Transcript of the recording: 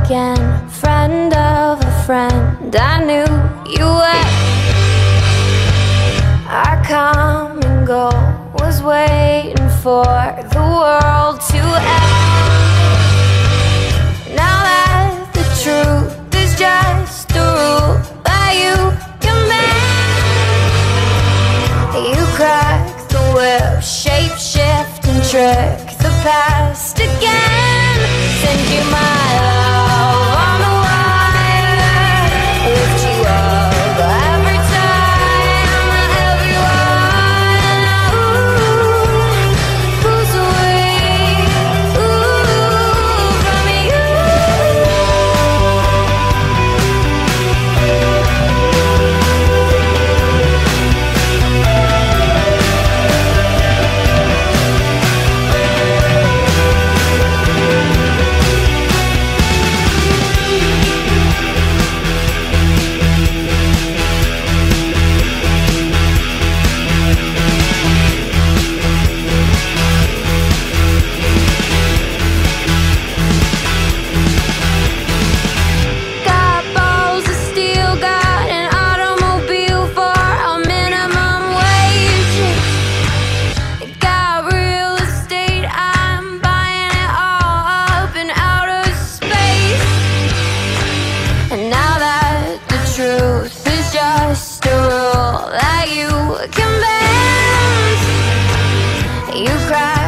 again, friend of a friend. I knew you were. Our come and go was waiting for the world to end. Now that the truth is just a rule that you can bend, you crack the whip, shape shift and trick the past again. Send you my love on the wire, lift you up every time, everyone pulls away from you. Got balls of steel, got an automobile for a minimum wage. Got real estate, I'm buying it all up in outer space. And now that the truth is just a rule that you can bend, you cry